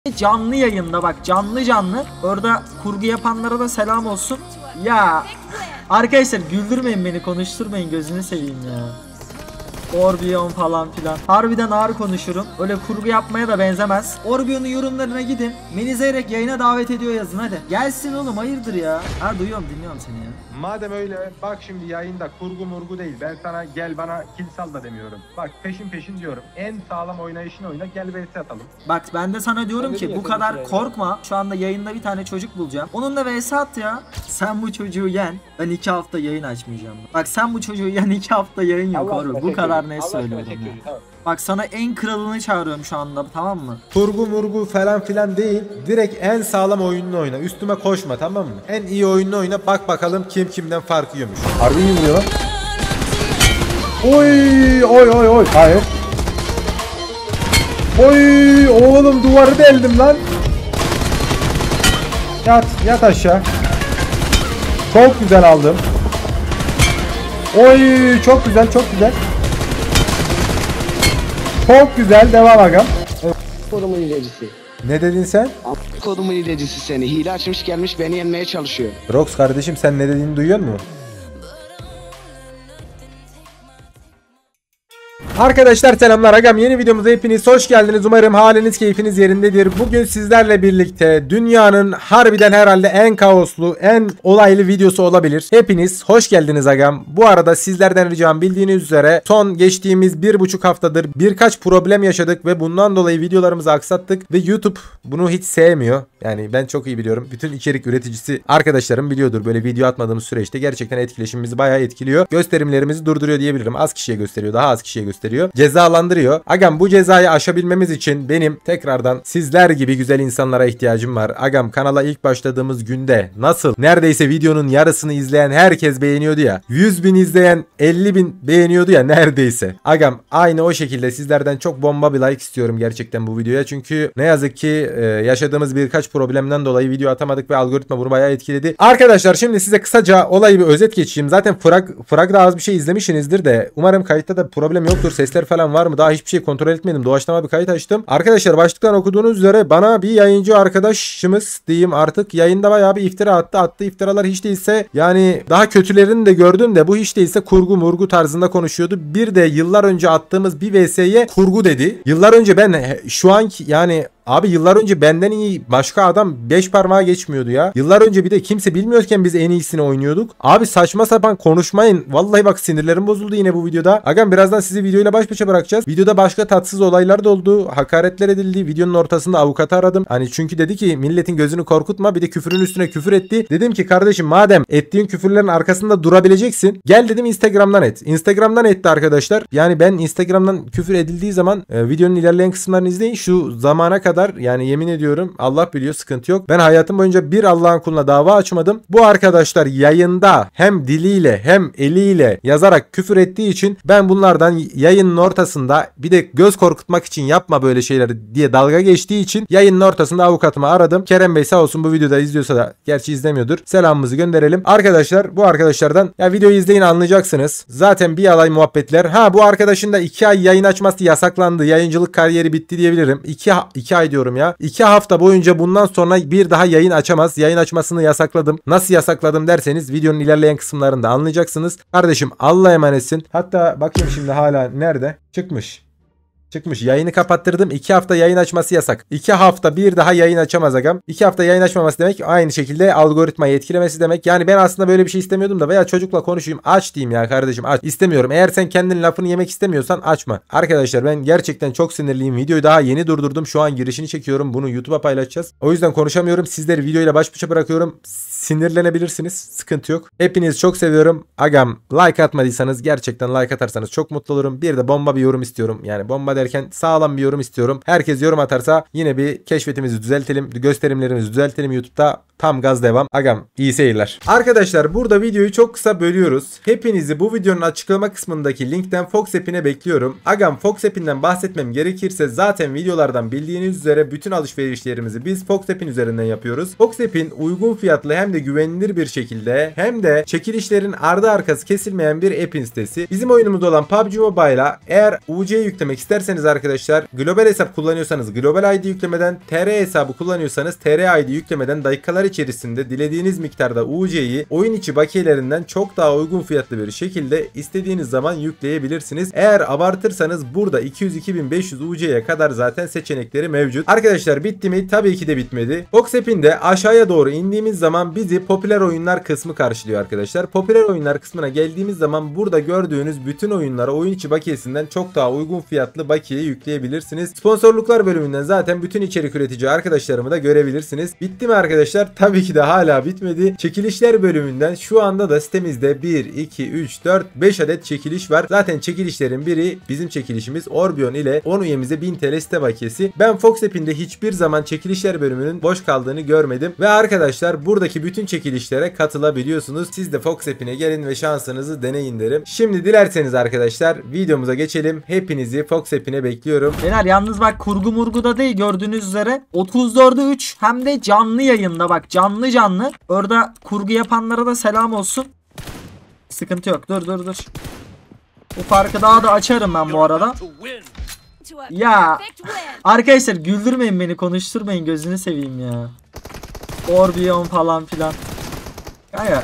Canlı yayında bak, canlı canlı. Orada kurgu yapanlara da selam olsun. Ya arkadaşlar güldürmeyin beni, konuşturmayın, gözünü seveyim ya. Orbion falan filan. Harbiden ağır konuşurum. Öyle kurgu yapmaya da benzemez. Orbion'un yorumlarına gidin. Menizeyrek yayına davet ediyor yazın hadi. Gelsin oğlum, hayırdır ya. Ha duyuyorum, dinliyorum seni ya. Madem öyle, bak şimdi yayında kurgu murgu değil. Ben sana gel bana kill sal da demiyorum. Bak peşin peşin diyorum. En sağlam oynayışını oyna, gel vs atalım. Bak ben de sana diyorum ki bu kadar korkma. Şu anda yayında bir tane çocuk bulacağım. Onunla vs at ya. Sen bu çocuğu yen. Ben 2 hafta yayın açmayacağım. Bak sen bu çocuğu yen, 2 hafta yayın yok oğlum. Bu kadar ne söylüyorum ya. Tamam. Bak sana en kralını çağırıyorum şu anda, tamam mı? Kurgu murgu falan filan değil. Direkt en sağlam oyununu oyna. Üstüme koşma, tamam mı? En iyi oyununu oyna. Bak bakalım kim kimden fark yiyormuş. Harbi mi vuruyor lan? Oy oy oy oy. Hayır. Oy oğlum, duvarı deldim lan. Yat aşağı. Çok güzel aldım. Oy çok güzel, çok güzel. Çok güzel, devam agam. Kodumun hilecisi. Ne dedin sen? Kodumun hilecisi seni. Hile açmış gelmiş beni yenmeye çalışıyor. Rox kardeşim, sen ne dediğini duyuyor musun? Arkadaşlar selamlar agam, yeni videomuza hepiniz hoş geldiniz. Umarım haliniz keyfiniz yerindedir. Bugün sizlerle birlikte dünyanın harbiden herhalde en kaoslu, en olaylı videosu olabilir. Hepiniz hoş geldiniz agam. Bu arada sizlerden ricam, bildiğiniz üzere son geçtiğimiz 1,5 haftadır birkaç problem yaşadık ve bundan dolayı videolarımızı aksattık ve YouTube bunu hiç sevmiyor. Yani ben çok iyi biliyorum. Bütün içerik üreticisi arkadaşlarım biliyordur, böyle video atmadığımız süreçte gerçekten etkileşimimizi bayağı etkiliyor. Gösterimlerimizi durduruyor diyebilirim. Az kişiye gösteriyor, daha az kişiye gösteriyor. Cezalandırıyor. Agam bu cezayı aşabilmemiz için benim tekrardan sizler gibi güzel insanlara ihtiyacım var. Agam kanala ilk başladığımız günde nasıl neredeyse videonun yarısını izleyen herkes beğeniyordu ya. 100.000 izleyen 50.000 beğeniyordu ya neredeyse. Agam aynı o şekilde sizlerden çok bomba bir like istiyorum gerçekten bu videoya. Çünkü ne yazık ki yaşadığımız birkaç problemden dolayı video atamadık ve algoritma bunu bayağı etkiledi. Arkadaşlar şimdi size kısaca olayı bir özet geçeyim. Zaten Frag'da az bir şey izlemişsinizdir de umarım kayıtta da problem yoktur. Sesler falan var mı? Daha hiçbir şey kontrol etmedim. Doğaçlama bir kayıt açtım. Arkadaşlar başlıktan okuduğunuz üzere bana bir yayıncı arkadaşımız diyeyim artık yayında bayağı bir iftira attı. Attığı iftiralar hiç değilse, yani daha kötülerini de gördüm de bu hiç değilse kurgu murgu tarzında konuşuyordu. Bir de yıllar önce attığımız bir vs'ye kurgu dedi. Yıllar önce ben şu anki yani abi yıllar önce benden iyi başka adam 5 parmağa geçmiyordu ya. Yıllar önce bir de kimse bilmiyorken biz en iyisini oynuyorduk. Abi saçma sapan konuşmayın. Vallahi bak sinirlerim bozuldu yine bu videoda. Agam birazdan sizi videoyla baş başa bırakacağız. Videoda başka tatsız olaylar da oldu. Hakaretler edildi. Videonun ortasında avukatı aradım. Hani çünkü dedi ki milletin gözünü korkutma, bir de küfürün üstüne küfür etti. Dedim ki kardeşim madem ettiğin küfürlerin arkasında durabileceksin, gel dedim Instagram'dan et. Instagram'dan etti arkadaşlar. Yani ben Instagram'dan küfür edildiği zaman videonun ilerleyen kısımlarını izleyin. Şu zamana kadar yani yemin ediyorum Allah biliyor, sıkıntı yok. Ben hayatım boyunca bir Allah'ın kuluna dava açmadım. Bu arkadaşlar yayında hem diliyle hem eliyle yazarak küfür ettiği için ben bunlardan yayının ortasında, bir de göz korkutmak için yapma böyle şeyleri diye dalga geçtiği için yayının ortasında avukatımı aradım. Kerem Bey sağ olsun bu videoda izliyorsa da, gerçi izlemiyordur, selamımızı gönderelim. Arkadaşlar bu arkadaşlardan ya videoyu izleyin anlayacaksınız. Zaten bir alay muhabbetler. Ha bu arkadaşın da 2 ay yayın açması yasaklandı. Yayıncılık kariyeri bitti diyebilirim. 2 ay diyorum ya. 2 hafta boyunca bundan sonra bir daha yayın açamaz. Yayın açmasını yasakladım. Nasıl yasakladım derseniz videonun ilerleyen kısımlarında anlayacaksınız. Kardeşim Allah'a emanetsin. Hatta bakayım şimdi hala nerede? Çıkmış. Yayını kapattırdım. 2 hafta yayın açması yasak. 2 hafta bir daha yayın açamaz agam. 2 hafta yayın açmaması demek aynı şekilde algoritmayı etkilemesi demek. Yani ben aslında böyle bir şey istemiyordum da, veya çocukla konuşayım aç diyeyim ya kardeşim aç. İstemiyorum. Eğer sen kendin lafını yemek istemiyorsan açma. Arkadaşlar ben gerçekten çok sinirliyim. Videoyu daha yeni durdurdum. Şu an girişini çekiyorum. Bunu YouTube'a paylaşacağız. O yüzden konuşamıyorum. Sizleri videoyla baş başa bırakıyorum. Sinirlenebilirsiniz. Sıkıntı yok. Hepinizi çok seviyorum. Agam like atmadıysanız gerçekten like atarsanız çok mutlu olurum. Bir de bomba bir yorum istiyorum. Yani bomba derken sağlam bir yorum istiyorum. Herkes yorum atarsa yine bir keşfetimizi düzeltelim. Gösterimlerimizi düzeltelim YouTube'da. Tam gaz devam. Agam iyi seyirler. Arkadaşlar burada videoyu çok kısa bölüyoruz. Hepinizi bu videonun açıklama kısmındaki linkten Fox App'ine bekliyorum. Agam Fox App'inden bahsetmem gerekirse zaten videolardan bildiğiniz üzere bütün alışverişlerimizi biz Fox App'in üzerinden yapıyoruz. Fox App'in uygun fiyatlı hem de güvenilir bir şekilde hem de çekilişlerin ardı arkası kesilmeyen bir app'in sitesi. Bizim oyunumuz olan PUBG Mobile'a eğer UC yüklemek isterseniz arkadaşlar, global hesap kullanıyorsanız global ID yüklemeden, TR hesabı kullanıyorsanız TR ID yüklemeden dakikalar içerisinde dilediğiniz miktarda UC'yi oyun içi bakiyelerinden çok daha uygun fiyatlı bir şekilde istediğiniz zaman yükleyebilirsiniz. Eğer abartırsanız burada 200-2500 UC'ye kadar zaten seçenekleri mevcut. Arkadaşlar bitti mi? Tabii ki de bitmedi. Fox App'in de aşağıya doğru indiğimiz zaman bizi popüler oyunlar kısmı karşılıyor arkadaşlar. Popüler oyunlar kısmına geldiğimiz zaman burada gördüğünüz bütün oyunlara oyun içi bakiyesinden çok daha uygun fiyatlı bakiye yükleyebilirsiniz. Sponsorluklar bölümünden zaten bütün içerik üretici arkadaşlarımı da görebilirsiniz. Bitti mi arkadaşlar? Tabii ki de hala bitmedi. Çekilişler bölümünden şu anda da sitemizde 1, 2, 3, 4, 5 adet çekiliş var. Zaten çekilişlerin biri bizim çekilişimiz Orbion ile 10 üyemize 1000 TL site bakiyesi. Ben Fox App'inde hiçbir zaman çekilişler bölümünün boş kaldığını görmedim. Ve arkadaşlar buradaki bütün çekilişlere katılabiliyorsunuz. Siz de Fox App'ine gelin ve şansınızı deneyin derim. Şimdi dilerseniz arkadaşlar videomuza geçelim. Hepinizi Fox App'ine bekliyorum. Beyler yalnız bak kurgu murguda değil, gördüğünüz üzere 34'e 3 hem de canlı yayında, bak canlı. Orada kurgu yapanlara da selam olsun. Sıkıntı yok, dur. Bu farkı daha da açarım ben bu arada. Ya arkadaşlar güldürmeyin beni, konuşturmayın, gözünü seveyim ya. Orbion falan filan. Kanka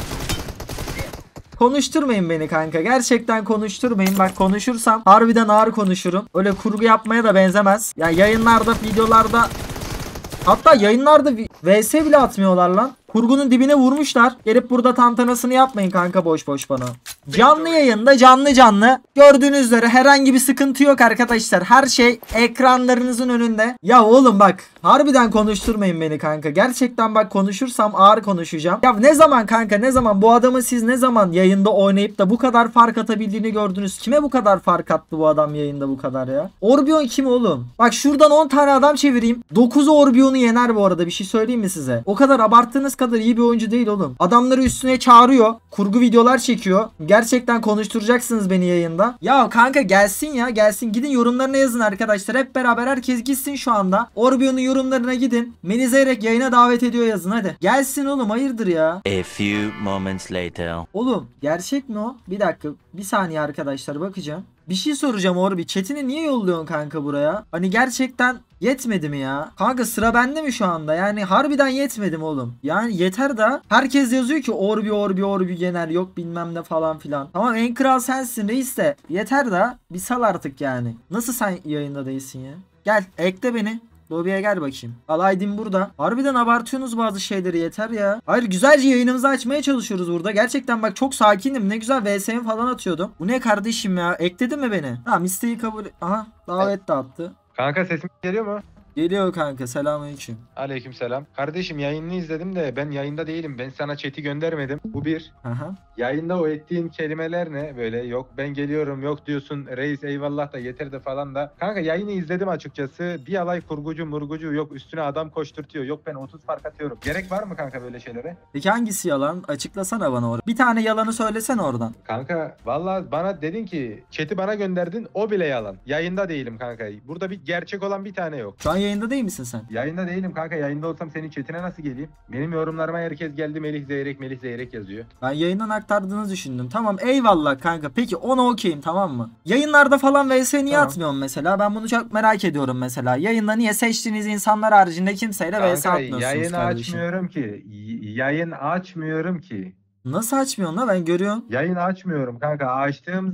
konuşturmayın beni kanka, gerçekten konuşturmayın. Bak konuşursam harbiden ağır konuşurum. Öyle kurgu yapmaya da benzemez. Ya yayınlarda, videolarda, hatta yayınlarda VS bile atmıyorlar lan. Kurgunun dibine vurmuşlar. Gelip burada tantanasını yapmayın kanka boş boş bana. Canlı yayında canlı. Gördüğünüz üzere herhangi bir sıkıntı yok arkadaşlar. Her şey ekranlarınızın önünde. Ya oğlum bak harbiden konuşturmayın beni kanka. Gerçekten bak konuşursam ağır konuşacağım. Ya ne zaman kanka, ne zaman bu adamı siz ne zaman yayında oynayıp da bu kadar fark atabildiğini gördünüz? Kime bu kadar fark attı bu adam yayında bu kadar ya? Orbion kim oğlum? Bak şuradan 10 tane adam çevireyim. 9'u Orbion'u yener bu arada, bir şey söyleyeyim mi size? O kadar abarttığınız kadar iyi bir oyuncu değil oğlum. Adamları üstüne çağırıyor. Kurgu videolar çekiyor. Gerçekten konuşturacaksınız beni yayında. Ya kanka gelsin ya, gelsin. Gidin yorumlarına yazın arkadaşlar. Hep beraber herkes gitsin şu anda. Orbion'un yorumlarına gidin. Beni Zeyrek yayına davet ediyor yazın hadi. Gelsin oğlum, hayırdır ya. A few moments later. Oğlum gerçek mi o? Bir dakika. Bir saniye arkadaşlar, bakacağım. Bir şey soracağım Orbi. Chat'ini niye yolluyorsun kanka buraya? Hani gerçekten yetmedi mi ya? Kanka sıra bende mi şu anda? Yani harbiden yetmedi mi oğlum? Yani yeter da. Herkes yazıyor ki Orbi genel yok bilmem ne falan filan. Tamam en kral sensin reis de. Yeter da. Bir sal artık yani. Nasıl sen yayında değilsin ya? Gel ekle beni. Lobiye gel bakayım. Alaydım burada. Harbiden abartıyorsunuz bazı şeyleri, yeter ya. Hayır güzelce yayınımızı açmaya çalışıyoruz burada. Gerçekten bak çok sakinim. Ne güzel VS'mi falan atıyordum. Bu ne kardeşim ya? Ekledin mi beni? Tamam isteği kabul. Aha davet de attı. Kanka sesim geliyor mu? Geliyor kanka, selamünaleyküm. Aleykümselam. Kardeşim yayınını izledim de ben yayında değilim. Ben sana chat'i göndermedim. Bu bir. Aha. Yayında o ettiğin kelimeler ne? Böyle yok ben geliyorum, yok diyorsun reis eyvallah da yeter de falan da. Kanka yayını izledim açıkçası. Bir alay kurgucu murgucu, yok üstüne adam koşturtuyor. Yok ben 30 fark atıyorum. Gerek var mı kanka böyle şeylere? Peki hangisi yalan? Açıklasana bana orada. Bir tane yalanı söylesene oradan. Kanka vallahi bana dedin ki chat'i bana gönderdin, o bile yalan. Yayında değilim kanka. Burada bir gerçek olan bir tane yok. Şu an yayında değil misin sen? Yayında değilim kanka. Yayında olsam senin chat'ine nasıl geleyim? Benim yorumlarıma herkes geldi Melih Zeyrek yazıyor. Ben yayından aktardığını düşündüm. Tamam eyvallah kanka. Peki ona okeyim, tamam mı? Yayınlarda falan VS niye Tamam. atmıyorum mesela? Ben bunu çok merak ediyorum mesela. Yayında niye seçtiğiniz insanlar haricinde kimseyle VS Kanka atmıyorsunuz yayını kardeşim? açmıyorum ki. Yayın açmıyorum ki. Nasıl açmıyorsun la, ben görüyorum. Yayın açmıyorum kanka. Açtığım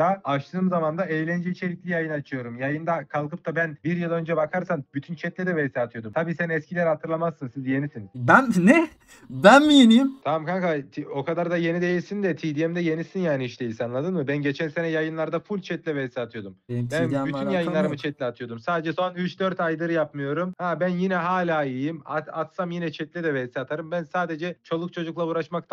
zaman da eğlence içerikli yayın açıyorum. Yayında kalkıp da ben bir yıl önce bakarsan bütün chatle de vs atıyordum. Tabii sen eskileri hatırlamazsın, siz yenisiniz. Ben ne? Ben mi yeniyim? Tamam kanka o kadar da yeni değilsin de TDM'de yenisin yani, hiç değilse, anladın mı? Ben geçen sene yayınlarda full chatle vs atıyordum. Benim Ben TDM'le bütün alakam yayınlarımı yok. chatle atıyordum. Sadece son 3-4 aydır yapmıyorum. Ha ben yine hala iyiyim. Atsam yine chatle de vs atarım. Ben sadece çoluk çocukla uğraşmaktan bıktığım için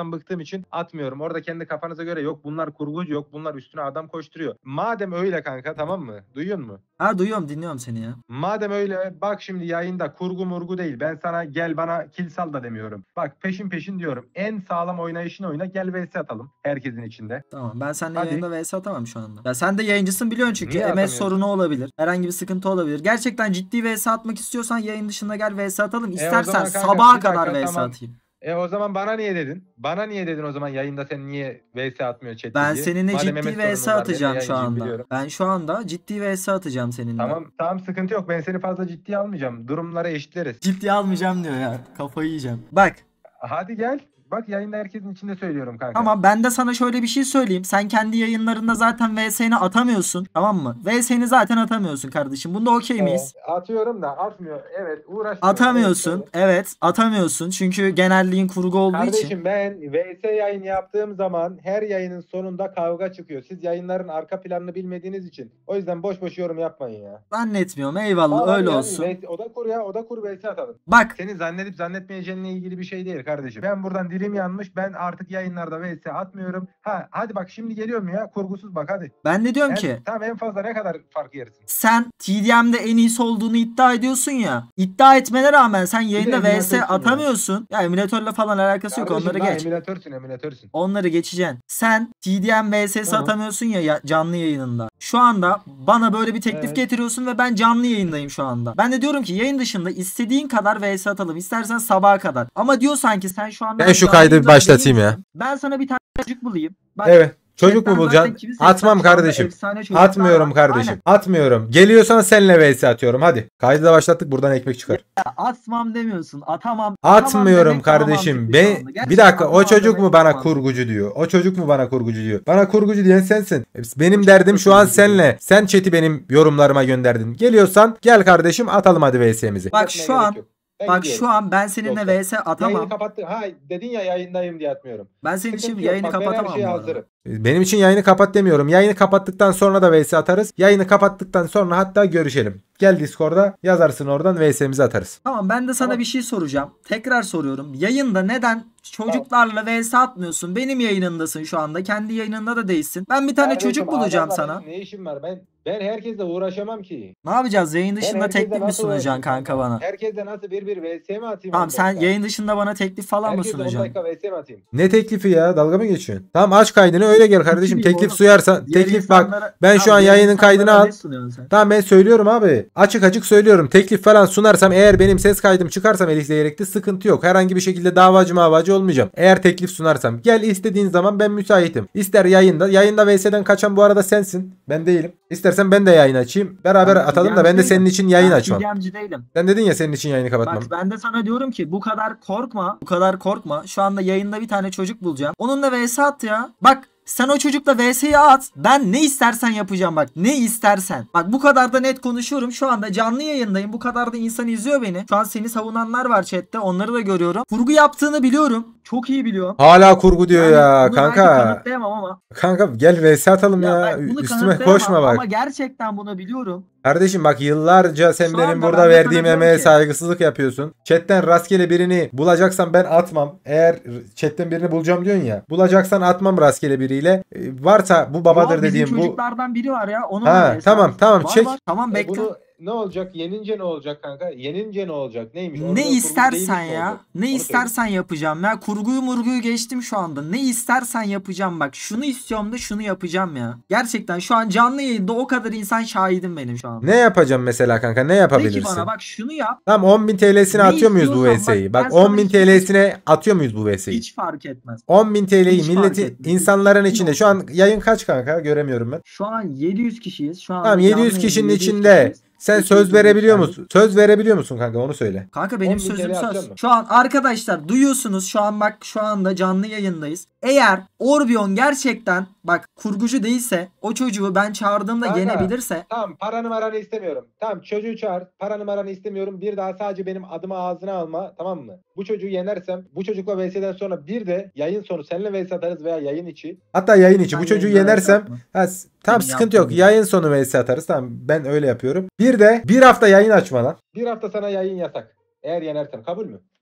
için atmıyorum. Orada kendi kafanıza göre yok bunlar kurgucu, yok bunlar üstüne adam koşturuyor. Madem öyle kanka, tamam mı? Duyuyor musun? Ha duyuyorum, dinliyorum seni ya. Madem öyle, bak şimdi yayında kurgu murgu değil. Ben sana gel bana kill sal da demiyorum. Bak peşin peşin diyorum. En sağlam oynayışını oyna, gel vs atalım herkesin içinde. Tamam, ben seninle Hadi. yayında vs atamam şu anda. Ya sen de yayıncısın biliyorsun çünkü Niye MS atamıyorsun? sorunu olabilir. Herhangi bir sıkıntı olabilir. Gerçekten ciddi vs atmak istiyorsan yayın dışında gel vs atalım. o İstersen zaman kanka, sabaha bir dakika, kadar vs tamam. atayım. O zaman bana niye dedin? Bana niye dedin o zaman yayında sen niye vs atmıyorsun chat'te Ben diye? seninle Madem ciddi MS vs sorunun var, ben de atacağım şu yayıncıyım, anda. biliyorum. Ben şu anda ciddi vs atacağım seninle. Tamam sıkıntı yok. Ben seni fazla ciddiye almayacağım. Durumları eşitleriz. Ciddiye almayacağım diyor ya. Kafayı yiyeceğim. Bak. Hadi gel. Bak yayında herkesin içinde söylüyorum kanka. Tamam, ben de sana şöyle bir şey söyleyeyim. Sen kendi yayınlarında zaten VS'ni atamıyorsun. Tamam mı? VS'ni zaten atamıyorsun kardeşim. Bunda okey miyiz? Atıyorum da atmıyor. Evet, uğraşmıyor. Atamıyorsun. Evet, atamıyorsun. Çünkü genelliğin kurgu olduğu için. Kardeşim ben VS yayın yaptığım zaman her yayının sonunda kavga çıkıyor. Siz yayınların arka planını bilmediğiniz için. O yüzden boş boş yorum yapmayın ya. Zannetmiyorum. Eyvallah, Tamam, öyle hadi olsun. Oda kur ya. Oda kur VS atalım. Bak, Senin zannedip zannetmeyeceğinle ilgili bir şey değil kardeşim. Ben buradan dilim yanmış. Ben artık yayınlarda VS atmıyorum. Hadi bak şimdi geliyor mu ya? Kurgusuz bak hadi. ben de diyorum ki Tamam, en fazla ne kadar fark yersin? sen TDM'de en iyisi olduğunu iddia ediyorsun ya. İddia etmene rağmen sen yayında emülatörsün VS ya. atamıyorsun. Ya emülatörle falan alakası yok. Kardeşim, Onları daha geç. emülatörsün. Onları geçeceksin. Sen TDM VS'si Tamam. atamıyorsun ya canlı yayınında. Şu anda bana böyle bir teklif Evet. getiriyorsun ve ben canlı yayındayım şu anda. Ben de diyorum ki yayın dışında istediğin kadar VS atalım. İstersen sabaha kadar. Ama diyorsan ki sen şu anda... Ben şu canlı kaydı yayında başlatayım ya. değilsin. Ben sana bir tane çocuk bulayım. Bak, Evet. Çocuk chatten mu bulacaksın? zaten kimi seçsem Atmam şu anda kardeşim. efsane çocuklar Atmıyorum var. kardeşim. Aynen. Atmıyorum. Geliyorsan senle vs atıyorum. Hadi. Kaydı da başlattık. Buradan ekmek çıkar. Atmam demiyorsun. Atamam. Atmıyorum demek daha kardeşim. mantıklı şu anda. Bir Gerçekten dakika, o atamam çocuk demek mu bana daha mantıklı. kurgucu diyor? O çocuk mu bana kurgucu diyor? Bana kurgucu diyen sensin. Benim derdim şu an senle. Sen chat'i benim yorumlarıma gönderdin. Geliyorsan gel kardeşim, atalım hadi VS'mizi. Bak şu an şu an ben seninle Yoksa. vs atamam. Yayını kapattı. Dedin ya yayındayım diye atmıyorum. Ben senin için Sıkıntı yok. yayını Bak, ben her kapatamam şeye bu arada. hazırım. Benim için yayını kapat demiyorum. Yayını kapattıktan sonra da VS atarız. Yayını kapattıktan sonra hatta görüşelim. Gel Discord'a yazarsın, oradan VS'mizi atarız. Tamam, ben de sana Tamam. bir şey soracağım. Tekrar soruyorum. Yayında neden çocuklarla vs atmıyorsun? Benim yayınındasın şu anda. Kendi yayınında da değilsin. Ben bir tane Kardeşim, çocuk bulacağım adamla sana. benim Ne işim var? Ben herkesle uğraşamam ki. Ne yapacağız? Yayın Ben dışında herkesle teklif mi nasıl sunacaksın uğraşayım kanka bana? Herkesle nasıl bir VS mi atayım? Tamam, 10 sen dakika? yayın dışında bana teklif falan mı Herkesle 10 sunacaksın? dakika VS mi atayım? Ne teklifi ya? Dalga mı geçiyorsun? Tamam, aç kaydını öyle gel kardeşim. Bilmiyorum Teklif oğlum. duyarsan Diğer teklif bak. insanlara- Ben şu Tamam, an diğer yayının insanlara kaydını al. ne sunuyorsun sen? Tamam, ben söylüyorum abi. Açık açık söylüyorum. Teklif falan sunarsam, eğer benim ses kaydım çıkarsa Melih Zeyrek'te, sıkıntı yok. Herhangi bir şekilde davacı olmayacağım. Eğer teklif sunarsam gel, istediğin zaman ben müsaitim. İster yayında. Yayında VS'den kaçan bu arada sensin. Ben değilim. İstersen ben de yayın açayım. Beraber Ben atalım da TDM'ci ben de senin değilim. için yayın Ben açmam. TDM'ci değilim. Sen dedin ya senin için yayını kapatmam. Bak, ben de sana diyorum ki bu kadar korkma. Bu kadar korkma. Şu anda yayında bir tane çocuk bulacağım. Onunla vs at ya. Bak, sen o çocukla vs'yi at. Ben ne istersen yapacağım bak. Ne istersen. Bak, bu kadar da net konuşuyorum. Şu anda canlı yayındayım. Bu kadar da insan izliyor beni. Şu an seni savunanlar var chatte. Onları da görüyorum. Kurgu yaptığını biliyorum. Çok iyi biliyorum. Hala kurgu diyor Yani ya bunu belki kanka. kanıtlayamam ama. Kanka gel vs atalım ya. bak, bunu Üstüme kanıtlayamam koşma bak. Ama gerçekten bunu biliyorum. Kardeşim bak, yıllarca sen Şu benim anda burada ben de verdiğim sana emeğe diyorum ki- saygısızlık yapıyorsun. Chatten rastgele birini bulacaksan ben atmam. Eğer chatten birini bulacağım diyorsun ya. Bulacaksan atmam rastgele biriyle. Varsa bu babadır Bizim dediğim bu. çocuklardan biri var ya. Onun Ha, tamam, çek. Tamam, bekle. Bunu ne olacak? Yenince ne olacak kanka? Yenince ne olacak? Neymiş? Orada Ne kurgu istersen değilmiş mi ya. olacak? Ne Onu istersen yapacağım ya. Kurguyu murguyu geçtim şu anda. Ne istersen yapacağım bak. Şunu istiyorum da şunu yapacağım ya. Gerçekten şu an canlı yayında o kadar insan şahidim benim şu an. Ne yapacağım mesela kanka? Ne De ki yapabilirsin? bana bak şunu yap. Tamam, 10.000 TL'sine Ne atıyor muyuz bu istiyorsan VS'yi? bak, Bak, ben sana 10.000 hiç- TL'sine atıyor muyuz bu VS'yi? Hiç fark etmez. 10.000 TL'yi hiç fark milleti, etmez. insanların Hiç içinde. yok. Şu an yayın kaç kanka? Göremiyorum ben. Şu an 700 kişiyiz. Şu an Tamam, 700 kişinin içinde sen söz verebiliyor musun? Söz verebiliyor musun kanka? Onu söyle. Kanka benim 10.000 sözüm TL atacak söz. mı? Şu an arkadaşlar duyuyorsunuz, şu an bak şu anda canlı yayındayız. Eğer Orbion gerçekten bak kurgucu değilse, o çocuğu ben çağırdığımda Kanka, yenebilirse, Tamam, paranı istemiyorum. Tamam, çocuğu çağır. Paranı istemiyorum. Bir daha sadece benim adımı ağzına alma. Tamam mı? Bu çocuğu yenersem, bu çocukla VS'den sonra bir de yayın sonu seninle VS atarız veya yayın içi. Hatta yayın içi Ben bu çocuğu yayında yenersem yapma. tamam, Senin sıkıntı yok. yaptığın gibi. Yayın sonu vs atarız. Tamam, ben öyle yapıyorum. Bir de bir hafta yayın açma lan. Bir hafta sana yayın yasak. Eğer yenersem kabul mü?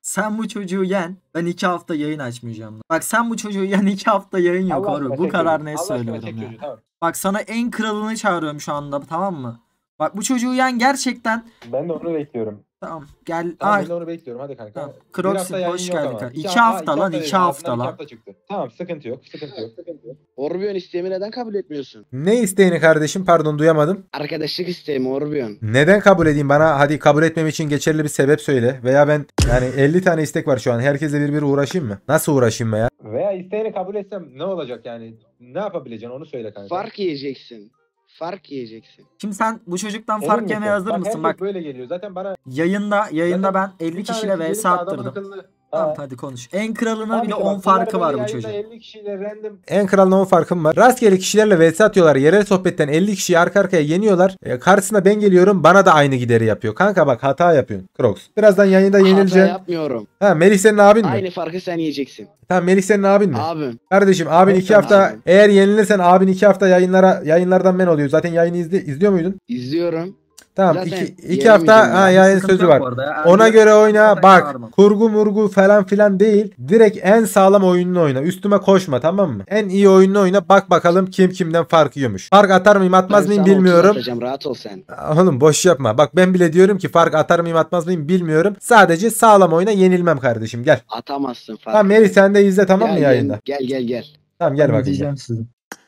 Sen bu çocuğu yen. Ben 2 hafta yayın açmayacağım. Bak sen bu çocuğu yen 2 hafta yayın yok Allah oğlum. aşkına Bu çek kadar çocuğu. net Allah aşkına söylüyorum çek ya. çocuğu, tamam. Bak sana en kralını çağırıyorum şu anda, tamam mı? Bak bu çocuğu yen gerçekten. Ben de onu bekliyorum. Tamam gel. Tamam Ay. ben de onu bekliyorum. Hadi kanka. Tamam. Bir Crocsy, hafta yayın hoş yok geldin ama. kanka. 2 2 hafta lan, değil, 2 hafta ağzından lan. 2 hafta çıktı. Tamam sıkıntı yok. Sıkıntı yok. Orbion isteğimi neden kabul etmiyorsun? Ne isteğini kardeşim? Pardon duyamadım. Arkadaşlık isteğimi Orbion. Neden kabul edeyim? Bana hadi kabul etmem için geçerli bir sebep söyle. Veya ben yani 50 tane istek var şu an. Herkese bir uğraşayım mı? Nasıl uğraşayım be ya? Veya isteğini kabul etsem ne olacak yani? Ne yapabileceksin onu söyle kanka. Fark yiyeceksin. Fark yiyeceksin. Şimdi sen bu çocuktan Emin fark misin? yemeye hazır mısın? herkes Bak böyle geliyor. Zaten bana yayında ben 50 bir kişiyle tanesi vs gelip de adamın attırdım. akıllı- Tamam Ha. hadi konuş. En kralına Tamam bile işte 10 bak, farkı bunlar var bu böyle çocuğun. yayında 50 kişiyle random. En kralına 10 farkım var. Rastgele kişilerle vs atıyorlar. Yerel sohbetten 50 kişiyi arka arkaya yeniyorlar. Karşısına ben geliyorum. Bana da aynı gideri yapıyor. Kanka bak hata yapıyorsun. Crocs. Birazdan yayında Hata yenileceğim. yapmıyorum. Ha Melih senin abin mi? Aynı farkı sen yiyeceksin. Tamam Melih senin abin mi? Abim. Kardeşim abin Evet, 2 hafta abim. eğer yenilirsen abin 2 hafta yayınlardan men oluyor. Zaten yayını izliyor muydun? İzliyorum. Tamam Zaten 2 yemeyeceğim hafta ya. yayın Sıkıntı sözü yok var. bu arada ya. Ona Erdi- göre oyna. Zaten Bak çağırmam. kurgu murgu falan filan değil. Direkt en sağlam oyununu oyna. Üstüme koşma tamam mı? En iyi oyununu oyna. Bak bakalım kim kimden fark yiyormuş. Fark atar mıyım atmaz Ben mıyım sana 30 bilmiyorum. atacağım, rahat ol sen. Oğlum boş yapma. Bak ben bile diyorum ki fark atar mıyım atmaz mıyım bilmiyorum. Sadece sağlam oyna yenilmem kardeşim gel. Atamazsın farkı. Tamam Melih sen de izle tamam mı Gel, yayında? Gel. Tamam gel bakayım. İzleyeceğim sizi.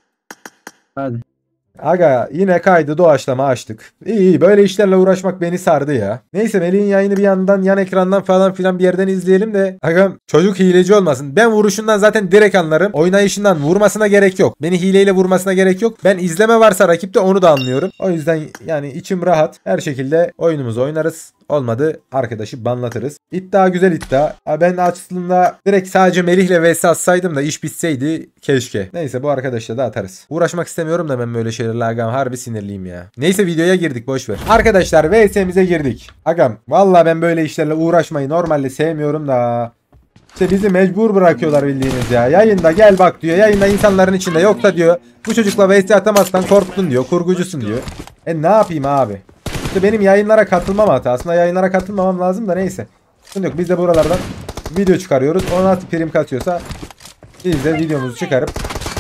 Hadi. Aga yine kaydı doğaçlama açtık. İyi böyle işlerle uğraşmak beni sardı ya. Neyse Melih'in yayını bir yandan yan ekrandan falan filan bir yerden izleyelim de. Aga çocuk hileci olmasın. Ben vuruşundan zaten direkt anlarım. Oynayışından vurmasına gerek yok. Beni hileyle vurmasına gerek yok. Ben izleme varsa rakipte onu da anlıyorum. O yüzden yani içim rahat. Her şekilde oyunumuzu oynarız. Olmadı arkadaşı banlatırız. İddia güzel iddia. Ben aslında direkt sadece Melih'le vs atsaydım da iş bitseydi keşke. Neyse bu arkadaşla da atarız. Uğraşmak istemiyorum da ben böyle şeylerle agam harbi sinirliyim ya. Neyse videoya girdik boşver. Arkadaşlar vs'mize girdik. Agam valla ben böyle işlerle uğraşmayı normalde sevmiyorum da. İşte bizi mecbur bırakıyorlar bildiğiniz ya. Yayında gel bak diyor. Yayında insanların içinde yok da diyor. Bu çocukla vs atamazsan korktun diyor. Kurgucusun diyor. Ne yapayım abi? İşte benim yayınlara katılmam hata. Aslında yayınlara katılmamam lazım da neyse. Sıkıntı yok. Biz de buralardan video çıkarıyoruz. O nasıl prim katıyorsa biz de videomuzu çıkarıp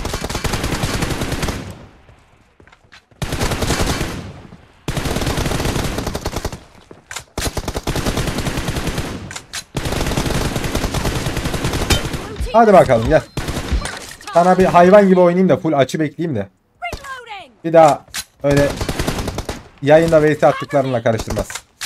hadi bakalım gel. Sana bir hayvan gibi oynayayım da full açı bekleyeyim de. Bir daha öyle yayında vs attıklarınla karıştırmaz.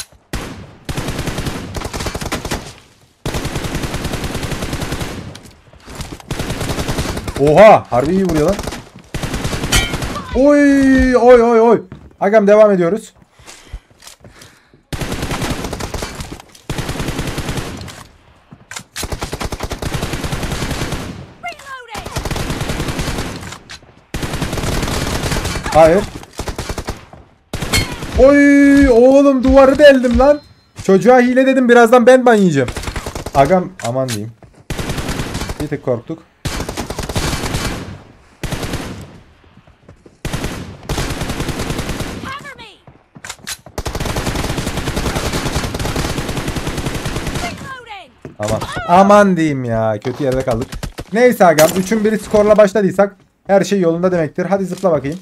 Oha harbi iyi vuruyor lan. Oy oy oy oy. Agam devam ediyoruz. Hayır. Oy oğlum duvarı deldim lan. Çocuğa hile dedim birazdan ben ban yiyeceğim. Agam aman diyeyim. Bir tık korktuk. Aman diyeyim ya. Kötü yerde kaldık. Neyse agam. 3'ün biri skorla başladıysak her şey yolunda demektir. Hadi zıpla bakayım.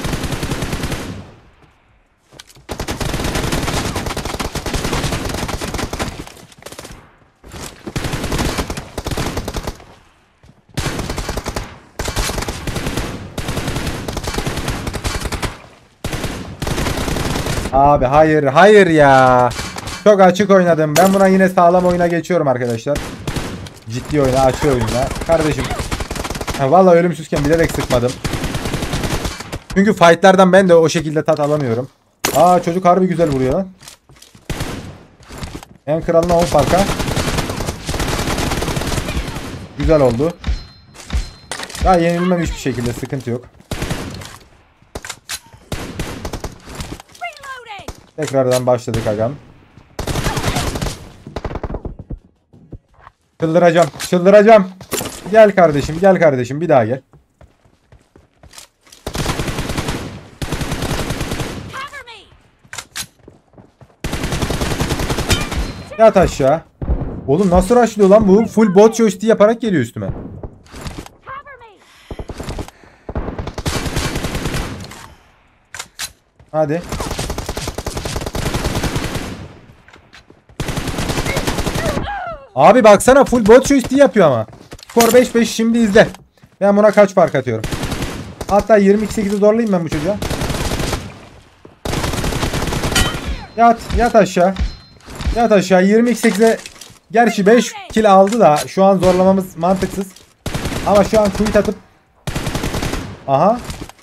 Abi hayır hayır ya. Çok açık oynadım. Ben buna yine sağlam oyuna geçiyorum arkadaşlar. Ciddi oyuna, açı oyuna. Kardeşim. Vallahi ölümsüzken bilerek sıkmadım. Çünkü fightlardan ben de o şekilde tat alamıyorum. Aa çocuk harbi güzel vuruyor lan. En kralına 10 farka. Güzel oldu. Daha yenilmem hiçbir şekilde, sıkıntı yok. Tekrardan başladık agam. Çıldıracağım. Çıldıracağım. Gel kardeşim. Gel kardeşim. Bir daha gel. Yat aşağı. Oğlum nasıl rushlıyor lan bu? Full bot joystick yaparak geliyor üstüme. Hadi. Abi baksana full bot joystick yapıyor ama. Skor 5-5 şimdi izle. Ben buna kaç fark atıyorum. Hatta 22-8'i zorlayayım ben bu çocuğa. Yat aşağı. Yat aşağı 22-8'e. Gerçi 5 kill aldı da şu an zorlamamız mantıksız. Ama şu an quit atıp. Aha.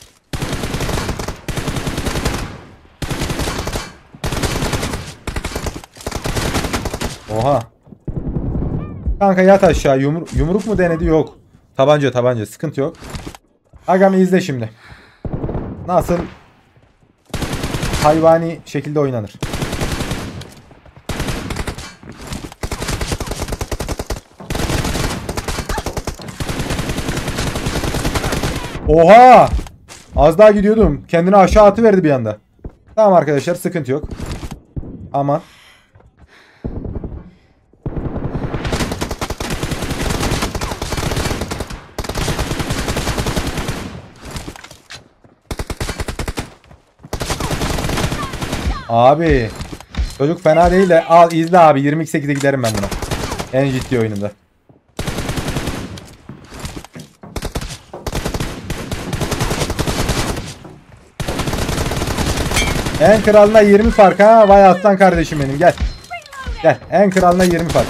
Oha. Kanka yat aşağı. Yumruk mu denedi? Yok. Tabanca. Sıkıntı yok. Agam izle şimdi. Nasıl hayvani şekilde oynanır. Oha! Az daha gidiyordum. Kendini aşağı atıverdi bir anda. Tamam arkadaşlar, sıkıntı yok. Aman. Abi. Çocuk fena değil de al izle abi. 22-8'e giderim ben buna. En ciddi oyununda. En kralına 20 fark ha. Vay aslan kardeşim benim, gel. Gel. En kralına 20 fark.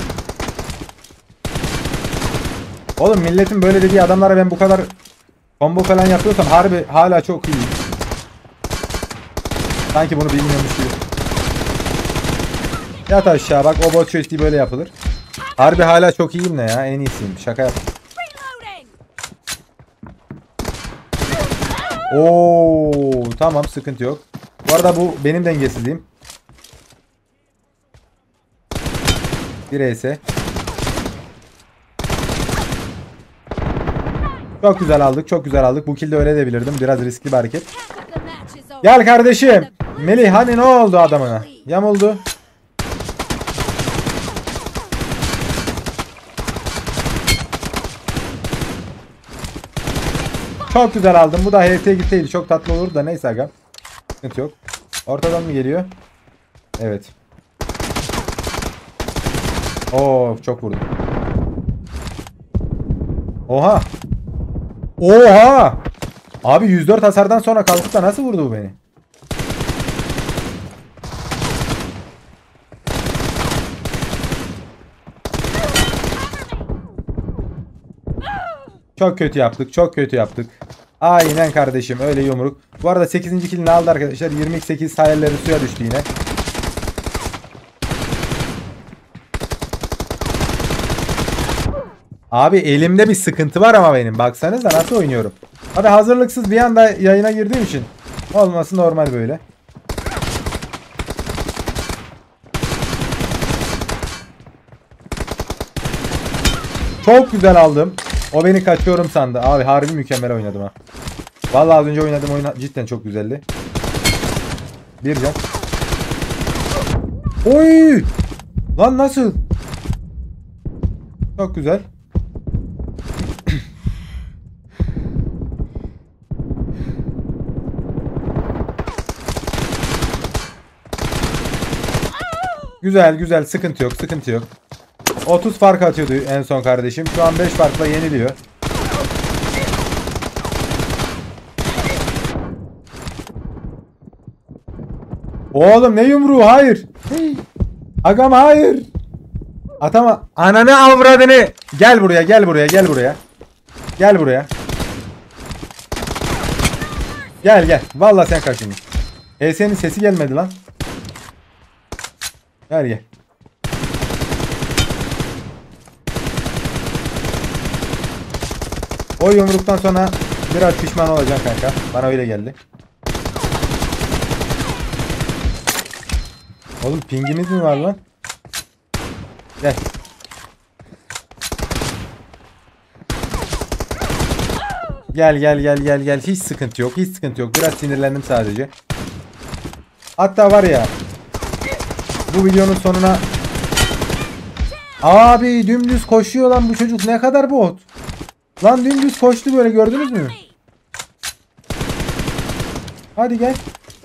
Oğlum milletin böyle dediği adamlara ben bu kadar combo falan yapıyorsam harbi hala çok iyi. Sanki bunu bilmiyormuş gibi. Yat aşağı bak, o bot joystick böyle yapılır. Harbi hala çok iyiyim ne ya, en iyisiyim. Şaka yap. Oo tamam, sıkıntı yok. Bu arada bu benim dengesizliğim. Bir ES. Çok güzel aldık, çok güzel aldık. Bu kill de öyle edebilirdim. Biraz riskli bir hareket. Gel kardeşim. Melih hani ne oldu adamına? Yamuldu. Çok güzel aldım. Bu da HT gitseydi çok tatlı olur da neyse aga. Sıkıntı yok. Ortadan mı geliyor? Evet. Oo çok vurdum. Oha. Oha. Abi 104 hasardan sonra kalkıp da nasıl vurdu bu beni? Çok kötü yaptık. Çok kötü yaptık. Aynen kardeşim, öyle yumruk. Bu arada 8. killini aldı arkadaşlar. 28 hayalleri suya düştü yine. Abi elimde bir sıkıntı var ama benim. Baksanıza nasıl oynuyorum. Abi hazırlıksız bir anda yayına girdiğim için olması normal böyle. Çok güzel aldım. O beni kaçıyorum sandı. Abi harbi mükemmel oynadım ha. Vallahi az önce oynadığım oyun cidden çok güzeldi. Bir can. Oy! Lan nasıl? Çok güzel. Güzel güzel, sıkıntı yok, sıkıntı yok. 30 fark atıyordu en son kardeşim. Şu an 5 farkla yeniliyor. Oğlum ne yumruğu, hayır. Agam hayır. Atama. Ananı avradını. Gel buraya, gel buraya, gel buraya. Gel buraya. Gel gel. Vallahi sen kaçındın. HS'nin sesi gelmedi lan. Gel gel. O yumruktan sonra biraz pişman olacağım kanka. Bana öyle geldi. Oğlum pingimiz mi var lan? Gel. Gel gel gel gel gel. Hiç sıkıntı yok. Hiç sıkıntı yok. Biraz sinirlendim sadece. Hatta var ya, bu videonun sonuna Abi dümdüz koşuyor lan bu çocuk, ne kadar bot. Lan dümdüz koştu böyle, gördünüz mü? Hadi gel.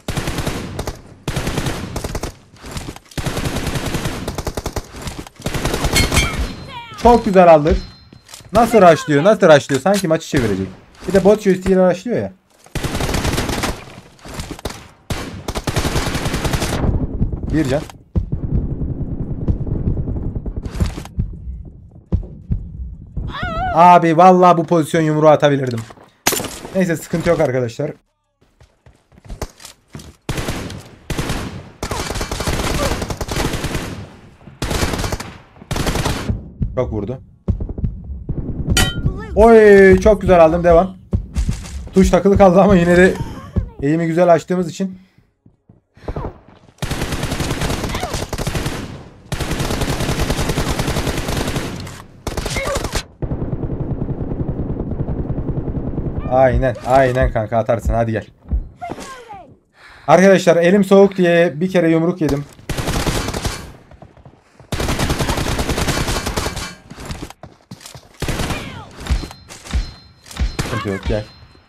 Çok güzel aldık. Nasıl rushlıyor? Nasıl rushlıyor? Sanki maçı çevirecek. Bir de bot joystick ile rushlıyor ya. Bir can. Abi vallahi bu pozisyon yumruğu atabilirdim. Neyse sıkıntı yok arkadaşlar. Çok vurdu. Oy çok güzel aldım, devam. Tuş takılı kaldı ama yine de eğimi güzel açtığımız için. Aynen kanka, atarsın, hadi gel. Arkadaşlar elim soğuk diye bir kere yumruk yedim. Sıkıntı yok, gel.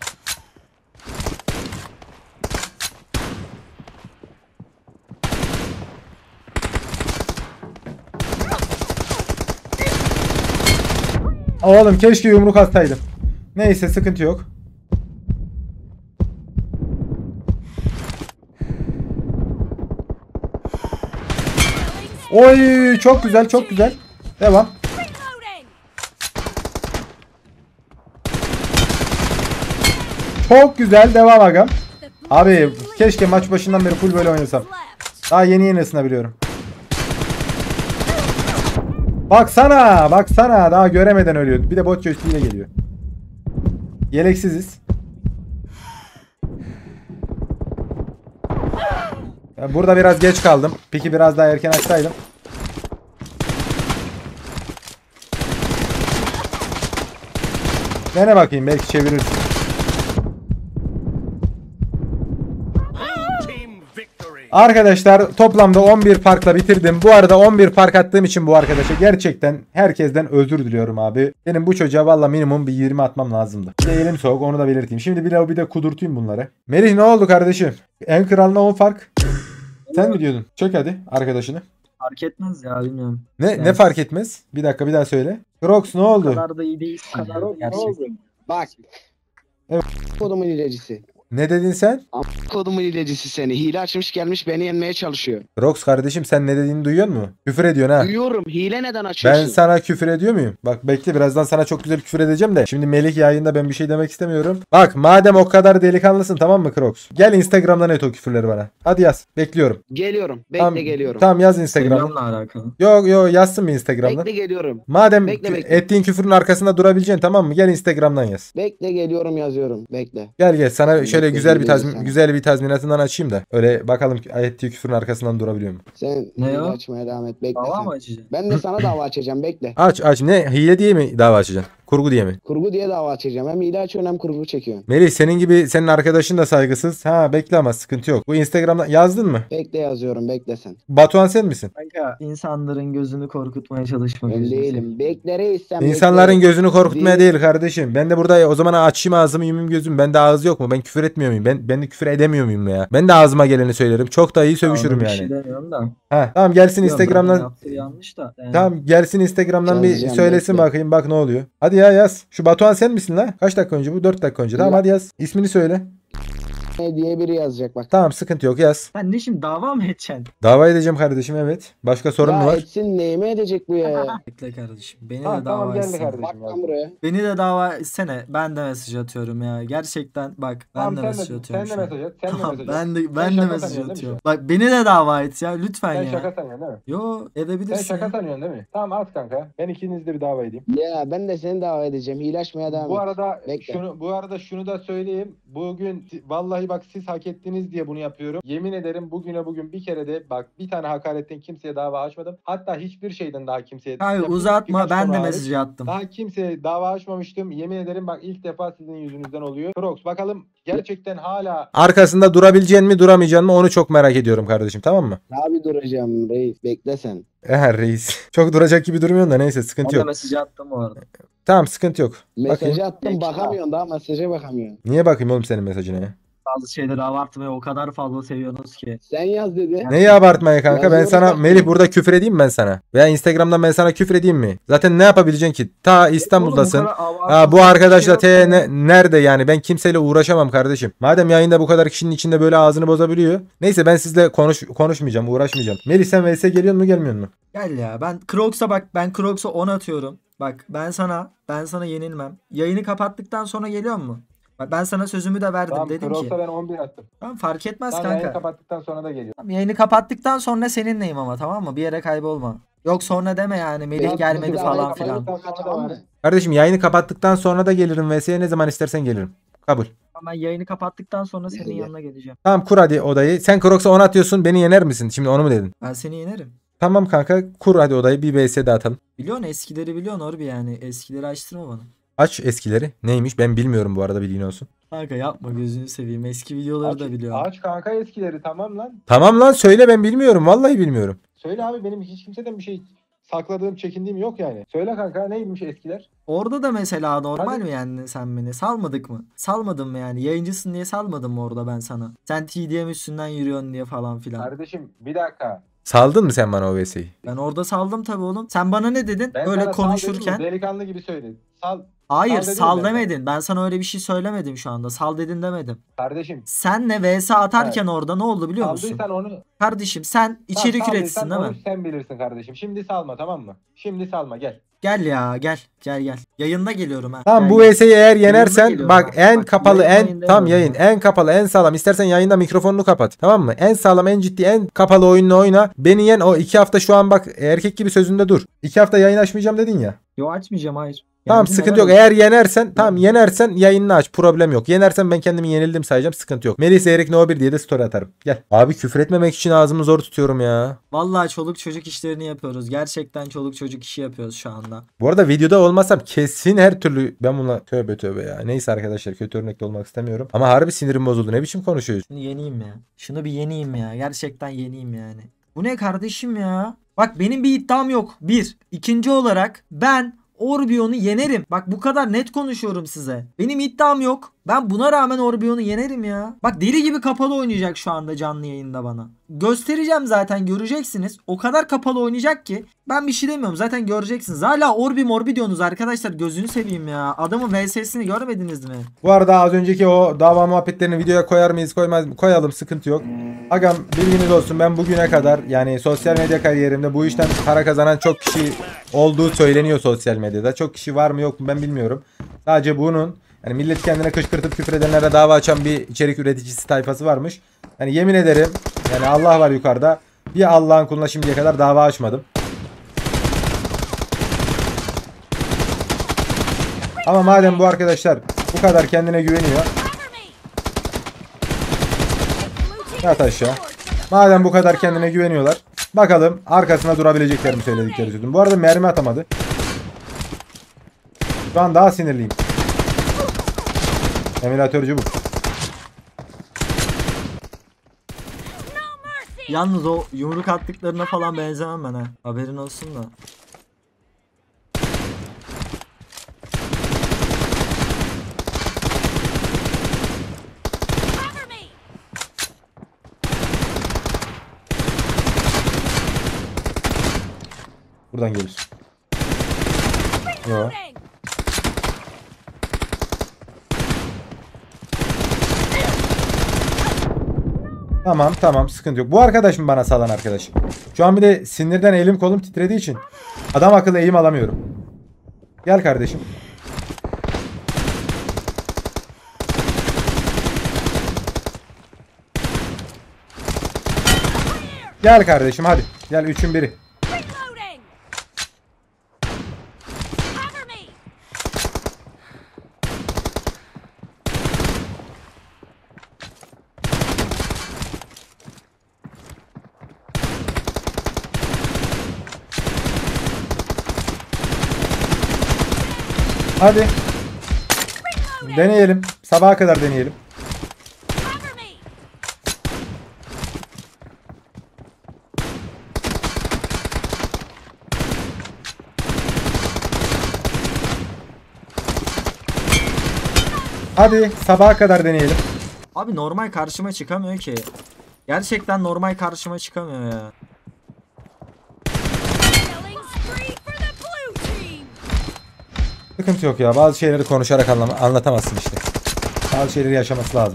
Oğlum keşke yumruk atsaydım. Neyse sıkıntı yok. Oy çok güzel, çok güzel. Devam. Çok güzel, devam agam. Abi keşke maç başından beri full böyle oynasam. Daha yeni ısınabiliyorum. Baksana daha göremeden ölüyor. Bir de bot joystick'le geliyor. Yeleksiziz. Ben burada biraz geç kaldım. Peki biraz daha erken açsaydım. Dene bakayım, belki çevirirsin. Arkadaşlar toplamda 11 farkla bitirdim. Bu arada 11 fark attığım için bu arkadaşa gerçekten herkesten özür diliyorum abi. Benim bu çocuğa valla minimum bir 20 atmam lazımdı. Bir de elim soğuk, onu da belirteyim. Şimdi bir de kudurtayım bunları. Melih ne oldu kardeşim? En kralına 10 fark. Sen mi diyordun? Çök hadi arkadaşını. Fark etmez ya, bilmiyorum. Ne Yani- ne fark etmez? Bir dakika bir daha söyle. Crocs ne O oldu? kadar da iyi değilsin yani, gerçekten. Bak. Evet. Kodumun ilecisi. Ne dedin sen? Kodumun ilecisi seni. Hile açmış gelmiş beni yenmeye çalışıyor. Crocs kardeşim sen ne dediğini duyuyor musun? Küfür ediyorsun ha. Duyuyorum. Hile neden Ben açıyorsun? sana küfür ediyor muyum? Bak bekle, birazdan sana çok güzel küfür edeceğim de. Şimdi Melih yayında, ben bir şey demek istemiyorum. Bak madem o kadar delikanlısın, tamam mı Crocs? Gel Instagram'dan et o küfürleri bana. Hadi yaz. Bekliyorum. Geliyorum. Bekle Tamam, geliyorum. tamam yaz Instagram'dan. Selamla alakalı. Yok yazsın mı Instagram'dan? Bekle geliyorum. Madem Bekle. ettiğin küfürün arkasında durabileceksin, tamam mı? Gel Instagram'dan yaz. Bekle geliyorum yazıyorum. Bekle. Gel sana şöyle Bekle, güzel bir geliyorum sana. güzel bir tazminatından açayım da. Öyle bakalım ettiği küfürün arkasından durabiliyor mu? Sen Ne hile o? açmaya devam et. Bekle Dava sen. mı açacaksın? Ben de sana dava açacağım. Bekle. Aç ne, hile diye mi dava açacaksın? Kurgu diye mi? Kurgu diye dava açacağım. Hem hile açıyorum hem kurgu çekiyorum. Melih senin gibi senin arkadaşın da saygısız. Ha bekle ama sıkıntı yok. Bu Instagram'dan yazdın mı? Bekle yazıyorum. Bekle sen. Batuhan sen misin? Kanka insanların gözünü korkutmaya çalışma. Ben gözünü değilim. seveyim. Bekle reis sen. İnsanların bekle. gözünü korkutmaya Değil. değil kardeşim. Ben de burada o zaman açayım ağzımı yumayım gözüm. Bende ağız yok mu? Ben küfür etmiyor muyum? Ben de küfür edemiyor muyum ya? Ben de ağzıma geleni söylerim. Çok da iyi sövüşürüm Ona bir yani. şey demiyorum da. Ha tamam gelsin Biliyorum, Instagram'dan. ben yaptığı yanlış da. Yani. Tamam gelsin Instagram'dan bir Yazacağım, söylesin bekle. bakayım bak ne oluyor. Hadi ya yaz. Şu Batuhan sen misin la? Kaç dakika önce bu? 4 dakika önce. Tamam Ya. hadi yaz. İsmini söyle. Ne diye biri yazacak bak. Tamam sıkıntı yok yaz. Sen ne şimdi dava mı edeceksin? Dava edeceğim kardeşim evet. Başka sorun mu Ya var? etsin neyime edecek bu ya? Bekle kardeşim. Beni Ha, de tamam, dava geldi etsene. kardeşim. Bak lan buraya. Beni de dava etsene. Ben de mesaj atıyorum ya. Gerçekten bak ben Tamam, de sen mesaj de atıyorum. sen şu de an. mesaj at. Sen de Tamam, mesaj at. ben de Sen mesaj şaka sanıyorsun değil mi atıyorum. şu Bak beni de dava et ya lütfen Sen ya. şaka sanıyorsun değil mi? Yo Sen edebilirsin. şaka ya. sanıyorsun değil mi? Tamam at kanka. Ben ikinizi de bir dava edeyim. Ya ben de seni dava edeceğim. Hile açmaya devam Bu et. arada Bekle. şunu da söyleyeyim. Bugün vallahi vallahi bak siz hak ettiniz diye bunu yapıyorum. Yemin ederim bugüne bugün bir kere de bak bir tane hakaretten kimseye dava açmadım. Hatta hiçbir şeyden daha kimseye... Hayır Ya uzatma, birkaç ben konu de hariç mesaj attım. daha kimseye dava açmamıştım. Yemin ederim bak ilk defa sizin yüzünüzden oluyor. Crocs bakalım gerçekten hala... Arkasında durabileceğin mi duramayacaksın mı onu çok merak ediyorum kardeşim, tamam mı? Abi duracağım reis bekle sen. Reis. Çok duracak gibi durmuyorsun da neyse Ben sıkıntı de yok. mesaj attım bu arada. Tamam sıkıntı yok. Mesajı Bakayım. attım bakamıyorsun daha mesaja bakamıyorsun. Niye bakayım oğlum senin mesajına ya? Bazı şeyleri abartmaya o kadar fazla seviyorsunuz ki. Sen yaz dedi. Neyi abartmaya kanka? Ben Yazıyorum sana bak. Melih burada küfür edeyim mi ben sana? Veya Instagram'dan ben sana küfür edeyim mi? Zaten ne yapabileceksin ki? Ta İstanbul'dasın. Oğlum, bu kadar Ha abartı bu bir arkadaşla şey yok ya. nerede yani? Ben kimseyle uğraşamam kardeşim. Madem yayında bu kadar kişinin içinde böyle ağzını bozabiliyor. Neyse ben sizle konuşmayacağım, uğraşmayacağım. Melih sen vs geliyor mu gelmiyor mu? Gel ya, ben Crocs'a bak, ben Crocs'a 10 atıyorum. Bak ben sana yenilmem. Yayını kapattıktan sonra geliyor mu? Bak ben sana sözümü de verdim, Tamam dedim ki. Crocs'a ben 11 attım. Tamam fark etmez Tamam yayını kanka. kapattıktan sonra da geliyor. Tamam, yayını kapattıktan sonra seninleyim ama, tamam mı? Bir yere kaybolma. Yok sonra deme yani Melih Ben- gelmedi ben- falan ben- filan. ben- Tamam mı? Kardeşim yayını kapattıktan sonra da gelirim vs'ye, ne zaman istersen gelirim. Kabul. Ben yayını kapattıktan sonra senin Güzel. yanına geleceğim. Tamam kur hadi odayı. Sen Crocs'a 10 atıyorsun, beni yener misin? Şimdi onu mu dedin? Ben seni yenerim. Tamam kanka kur hadi odayı, bir vs daha atalım. Biliyorsun eskileri, biliyorsun Orbi yani. Eskileri açtırma bana. Aç eskileri. Neymiş ben bilmiyorum bu arada, bilgin olsun. Kanka yapma, gözünü seveyim. Eski videoları da biliyorum. Aç kanka eskileri tamam lan. Tamam lan söyle, ben bilmiyorum vallahi bilmiyorum. Söyle abi benim hiç kimseden bir şey sakladığım, çekindiğim yok yani. Söyle kanka neymiş eskiler? Orada da mesela normal Hadi. mi yani, sen beni salmadık mı? Salmadın mı yani? Yayıncısın diye salmadım mı orada ben sana? Sen TDM üstünden yürüyorsun diye falan filan. Kardeşim bir dakika. Saldın mı sen bana o vs'yi? Ben orada saldım tabii oğlum. Sen bana ne dedin? Ben Böyle sana sal dedim mi? konuşurken. Delikanlı gibi söyledin. Sal. Hayır sal dedim sal mi ben sana? demedin. Ben sana öyle bir şey söylemedim şu anda. Sal dedin demedim. Kardeşim. Senle vs atarken orada ne oldu biliyor musun? Saldıysan onu. Kardeşim sen içerik Saldıysan üreticisin değil onu mi? sen bilirsin kardeşim. Şimdi salma tamam mı? Şimdi salma gel. Gel ya gel. Gel. Yayında geliyorum ha. Tamam Gel, bu gel. vs'yi eğer yenersen geliyorum bak abi. en Bak, kapalı yayın tam demiyorum yayın en kapalı en sağlam, istersen yayında mikrofonunu kapat, tamam mı? En sağlam en ciddi en kapalı oyununu oyna, beni yen. O 2 hafta şu an bak erkek gibi sözünde dur. 2 hafta yayın açmayacağım dedin ya. Yo açmayacağım, hayır. Tamam Yendin, sıkıntı yok. helal olsun. Eğer yenersen tamam, yenersen yayınını aç, problem yok. Yenersen ben kendimi yenildim sayacağım, sıkıntı yok. Melih Zeyrek No 1 diye de story atarım. Gel. Abi küfür etmemek için ağzımı zor tutuyorum ya. Vallahi çoluk çocuk işlerini yapıyoruz. Gerçekten çoluk çocuk işi yapıyoruz şu anda. Bu arada videoda olmasam kesin her türlü ben bununla tövbe ya. Neyse arkadaşlar kötü örnekli olmak istemiyorum. Ama harbi sinirim bozuldu. Ne biçim konuşuyorsun? Şunu yeneyim ya. Şunu bir yeneyim ya. Gerçekten yeneyim yani. Bu ne kardeşim ya? Bak benim bir iddiam yok. Bir. İkinci olarak ben Orbion'u yenerim. Bak bu kadar net konuşuyorum size. Benim iddiam yok. Ben buna rağmen Orbion'u yenerim ya. Bak deli gibi kapalı oynayacak şu anda canlı yayında bana. Göstereceğim zaten, göreceksiniz. O kadar kapalı oynayacak ki ben bir şey demiyorum, zaten göreceksiniz. Hala Orbi diyorsunuz arkadaşlar, gözünü seveyim ya. Adamın VS'sini görmediniz mi? Bu arada az önceki o dava muhabbetlerini videoya koyar mıyız koymaz mı? Koyalım, sıkıntı yok. Agam bilginiz olsun, ben bugüne kadar yani sosyal medya kariyerimde bu işten para kazanan çok kişi olduğu söyleniyor sosyal medyada. Çok kişi var mı yok mu ben bilmiyorum. Sadece bunun yani millet kendine kışkırtıp küfür edenlere dava açan bir içerik üreticisi tayfası varmış. Yani yemin ederim yani Allah var yukarıda, bir Allah'ın kuluna şimdiye kadar dava açmadım. Ama madem bu arkadaşlar bu kadar kendine güveniyor, yat aşağı. Madem bu kadar kendine güveniyorlar, bakalım arkasına durabilecekler mi söyledikleri sözün. Bu arada mermi atamadı. Şu an daha sinirliyim. Emülatörcü bu. Yalnız o yumruk attıklarına falan benzemem ben ha. Haberin olsun da. Buradan gelir. Yo. Tamam sıkıntı yok. Bu arkadaş mı bana salan arkadaş? Şu an bir de sinirden elim kolum titrediği için adam akıllı eğim alamıyorum. Gel kardeşim. Gel kardeşim hadi. Gel 3'ün biri. Hadi. Deneyelim. Sabaha kadar deneyelim. Hadi sabaha kadar deneyelim. Abi normal karşıma çıkamıyor ki. Gerçekten normal karşıma çıkamıyor ya. Sıkıntı yok ya. Bazı şeyleri konuşarak anlatamazsın işte. Bazı şeyleri yaşaması lazım.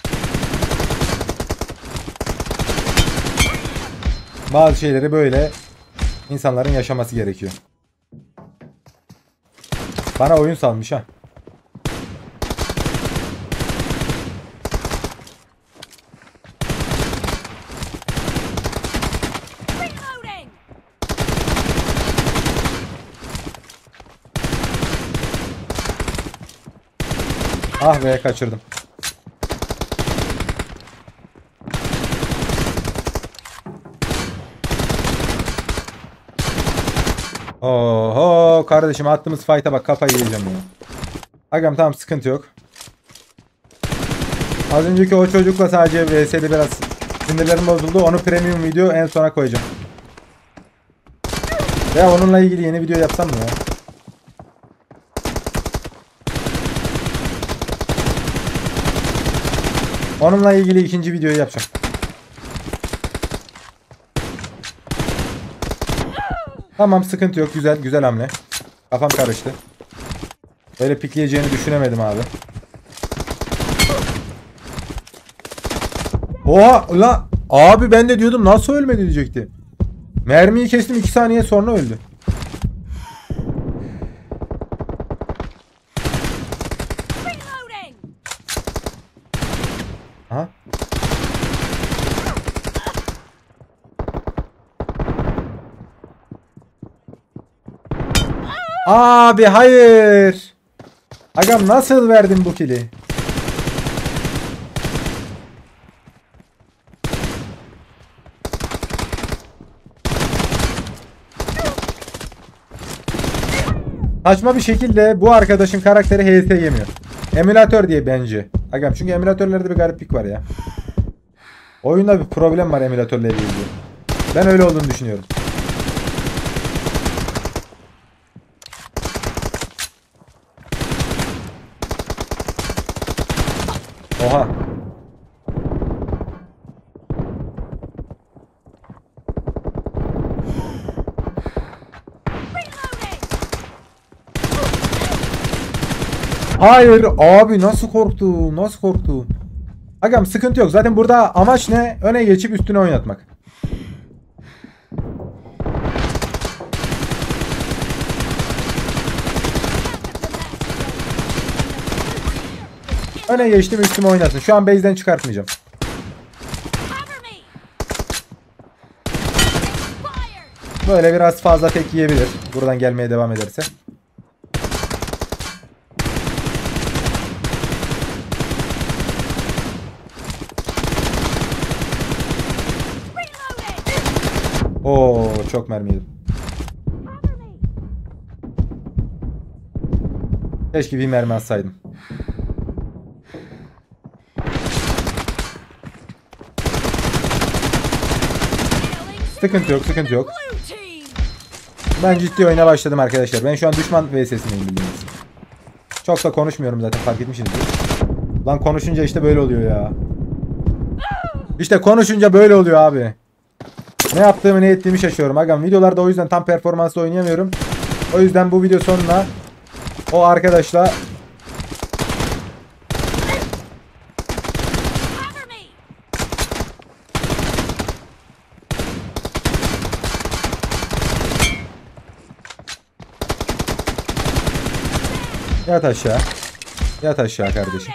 Bazı şeyleri böyle insanların yaşaması gerekiyor. Bana oyun salmış ha. Ah be, kaçırdım. Oho kardeşim, attığımız fight'a bak, kafayı yiyeceğim ya. Agam tamam, sıkıntı yok. Az önceki o çocukla sadece VS'de biraz sinirlerim bozuldu. Onu premium video en sona koyacağım. Ya onunla ilgili yeni video yapsam mı ya? Onunla ilgili ikinci videoyu yapacağım. Tamam, sıkıntı yok. Güzel güzel hamle. Kafam karıştı. Böyle pikleyeceğini düşünemedim abi. Oha la abi, ben de diyordum nasıl ölmedi diyecekti. Mermiyi kestim, 2 saniye sonra öldü. Aha. Abi hayır. Agam nasıl verdin bu kili? Saçma bir şekilde bu arkadaşın karakteri HS yemiyor. Emülatör diye bence. Agam çünkü emülatörlerde bir gariplik var ya. Oyunda bir problem var emülatörle ilgili. Ben öyle olduğunu düşünüyorum. Oha. Hayır abi, nasıl korktum, nasıl korktum. Agam sıkıntı yok, zaten burada amaç ne? Öne geçip üstüne oynatmak. Öne geçtim, üstüme oynasın. Şu an base'den çıkartmayacağım. Böyle biraz fazla tek yiyebilir. Buradan gelmeye devam ederse. Oo, çok mermi yedim. Keşke bir mermi atsaydım. Sıkıntı yok, sıkıntı yok. Ben ciddi oyuna başladım arkadaşlar. Ben şu an düşman vs'sindeyim bildiğiniz. Çok da konuşmuyorum zaten, fark etmişsinizdir. Lan konuşunca işte böyle oluyor ya. İşte konuşunca böyle oluyor abi. Ne yaptığımı ne ettiğimi şaşıyorum. Agam videolarda o yüzden tam performansla oynayamıyorum. O yüzden bu video sonuna o arkadaşla yat aşağı. Yat aşağı kardeşim.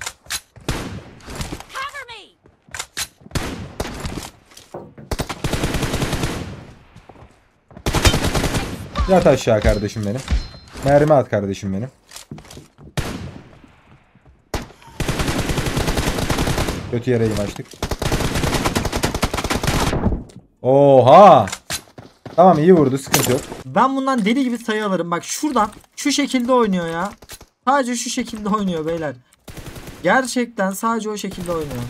Yat aşağı kardeşim benim. Mermi at kardeşim benim. Kötü yere açtık. Oha! Tamam iyi vurdu, sıkıntı yok. Ben bundan deli gibi sayı alırım. Bak şuradan şu şekilde oynuyor ya. Sadece şu şekilde oynuyor beyler. Gerçekten sadece o şekilde oynuyor.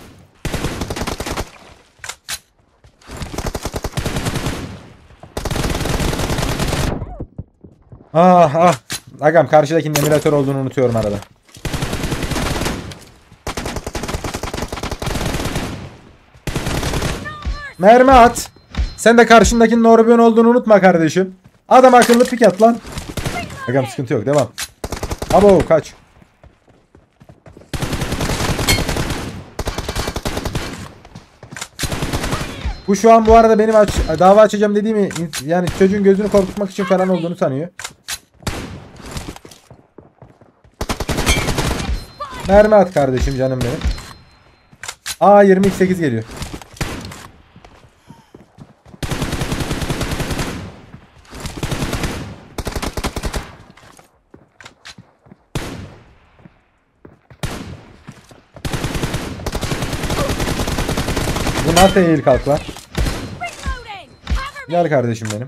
Ah ah. Agam karşıdakinin emülatör olduğunu unutuyorum arada. Mermi at. Sen de karşındakinin Orbion olduğunu unutma kardeşim. Adam akıllı pik at lan. Agam sıkıntı yok, devam. Abo kaç. Bu şu an bu arada benim dava açacağım dediğimi, yani çocuğun gözünü korkutmak için falan olduğunu sanıyor. Mermi at kardeşim, canım benim. Aa 28 geliyor. Bu nasıl eğil kalk lan? Gel kardeşim benim.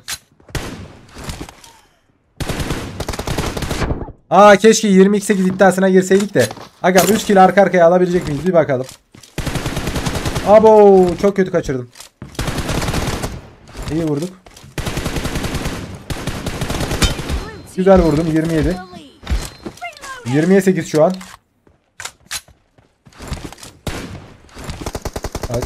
Aa keşke 22-8 iddiasına girseydik de. Agam 3 kill arka arkaya alabilecek miyiz bir bakalım. Abo çok kötü kaçırdım. İyi vurduk. Güzel vurdum, 27. 20'ye 8 şu an. Kaç.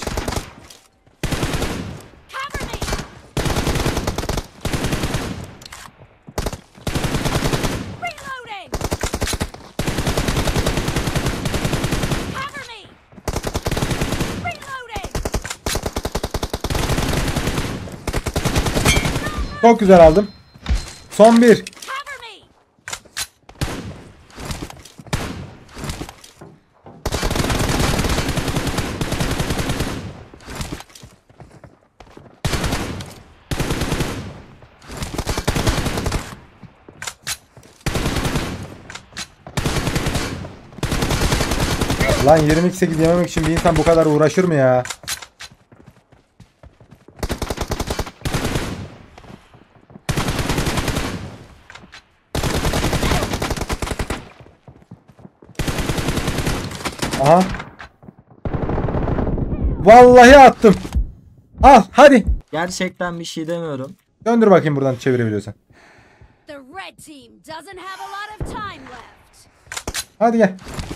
Çok güzel aldım. Son bir. Lan 22-8 yememek için bir insan bu kadar uğraşır mı ya? Aha. Vallahi attım. Al hadi. Gerçekten bir şey demiyorum. Döndür bakayım buradan çevirebiliyorsan. The red team doesn't have a lot of time left. Hadi gel.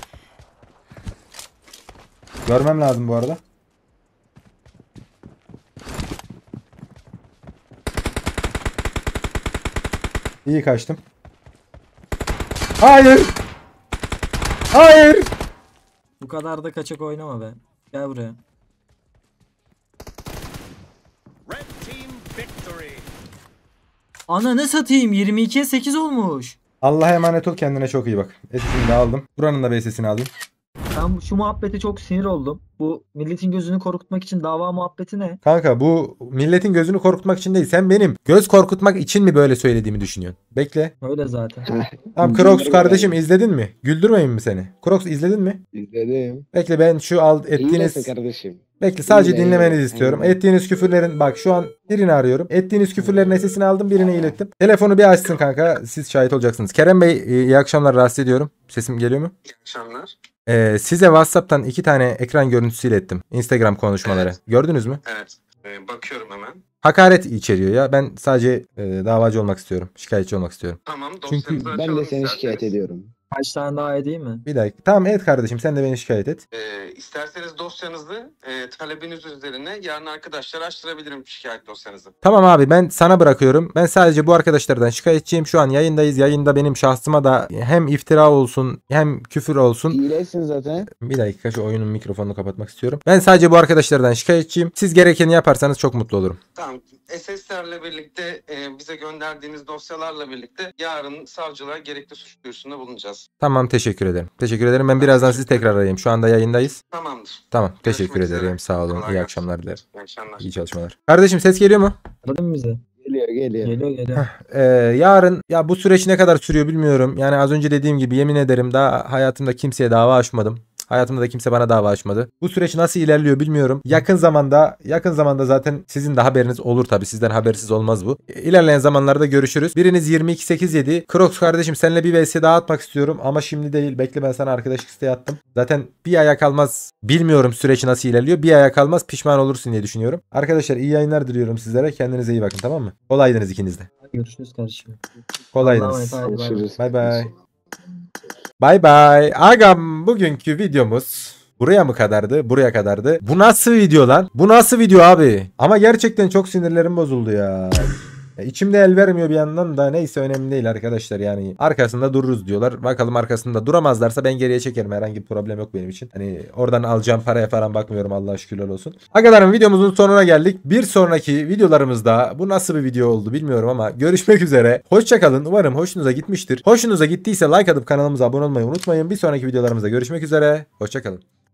Görmem lazım bu arada. İyi kaçtım. Hayır. Hayır. Bu kadar da kaçak oynama be. Gel buraya. Ananı satayım, 22'ye 8 olmuş. Allah'a emanet ol, kendine çok iyi bak. Sesini de aldım. Buranın da sesini alayım. Ben şu muhabbete çok sinir oldum. Bu milletin gözünü korkutmak için dava muhabbeti ne? Kanka bu milletin gözünü korkutmak için değil. Sen benim göz korkutmak için mi böyle söylediğimi düşünüyorsun? Bekle. Öyle zaten. Tamam Crocs kardeşim, izledin mi? Güldürmeyin mi seni? Crocs izledin mi? İzledim. Bekle, ben şu ettiğiniz... İyilesin kardeşim. Bekle, sadece İyi de, dinlemenizi iyi. istiyorum. Aynen. Ettiğiniz küfürlerin, bak şu an birini arıyorum. Ettiğiniz küfürlerin sesini aldım, birini ilettim. Telefonu bir açsın kanka, siz şahit olacaksınız. Kerem Bey iyi akşamlar, rahatsız ediyorum. Sesim geliyor mu? İyi akşamlar. Size WhatsApp'tan 2 tane ekran görüntüsü ilettim. Instagram konuşmaları. Evet. Gördünüz mü? Evet. Bakıyorum hemen. Hakaret içeriyor ya. Ben sadece davacı olmak istiyorum. Şikayetçi olmak istiyorum. Tamam. Çünkü Dosyanızı Ben açalım de seni şikayet isterseniz. ediyorum. Kaç tane daha edeyim mi? Bir dakika. Tamam et kardeşim, sen de beni şikayet et. İsterseniz dosyanızı talebiniz üzerine yarın arkadaşlar açtırabilirim şikayet dosyanızı. Tamam abi, ben sana bırakıyorum. Ben sadece bu arkadaşlardan şikayetçiyim. Şu an yayındayız. Yayında benim şahsıma da hem iftira olsun hem küfür olsun. İyilesin zaten. Bir dakika, şu oyunun mikrofonunu kapatmak istiyorum. Ben sadece bu arkadaşlardan şikayetçiyim. Siz gerekeni yaparsanız çok mutlu olurum. Tamam. SS'lerle birlikte bize gönderdiğiniz dosyalarla birlikte yarın savcılığa gerekli suç duyurusunda bulunacağız. Tamam, teşekkür ederim. Teşekkür ederim. Ben birazdan sizi tekrar arayayım. Şu anda yayındayız. Tamamdır. Tamam. Görüşmek Teşekkür üzere. ederim. Sağ olun. Kolay İyi gelsin. akşamlar dilerim. İyi akşamlar. İyi çalışmalar. Kardeşim ses geliyor mu? Aradın mı bizi? Geliyor. Geliyor. Yarın ya bu süreç ne kadar sürüyor bilmiyorum. Yani az önce dediğim gibi yemin ederim daha hayatımda kimseye dava açmadım. Hayatımda da kimse bana dava açmadı. Bu süreç nasıl ilerliyor bilmiyorum. Yakın zamanda zaten sizin de haberiniz olur tabii. Sizden habersiz olmaz bu. İlerleyen zamanlarda görüşürüz. Biriniz 22-8 yedi. Crocs kardeşim seninle bir vs daha atmak istiyorum ama şimdi değil. Bekle, ben sana arkadaşlık isteği attım. Zaten bir aya kalmaz. Bilmiyorum süreç nasıl ilerliyor. Bir aya kalmaz pişman olursun diye düşünüyorum. Arkadaşlar iyi yayınlar diliyorum sizlere. Kendinize iyi bakın, tamam mı? Kolaydınız ikiniz de. Görüşürüz kardeşim. Kolaydınız. Allah'a emanet, hadi bay bay. Görüşürüz. Bay bay. Bay bay. Agam bugünkü videomuz buraya mı kadardı? Buraya kadardı. Bu nasıl video lan? Bu nasıl video abi? Ama gerçekten çok sinirlerim bozuldu ya. İçimde el vermiyor bir yandan da, neyse önemli değil arkadaşlar, yani arkasında dururuz diyorlar. Bakalım arkasında duramazlarsa ben geriye çekerim, herhangi bir problem yok benim için. Hani oradan alacağım paraya falan bakmıyorum, Allah'a şükürler olsun. Arkadaşlarım videomuzun sonuna geldik. Bir sonraki videolarımızda bu nasıl bir video oldu bilmiyorum ama görüşmek üzere. Hoşça kalın. Umarım hoşunuza gitmiştir. Hoşunuza gittiyse like atıp kanalımıza abone olmayı unutmayın. Bir sonraki videolarımızda görüşmek üzere. Hoşça kalın.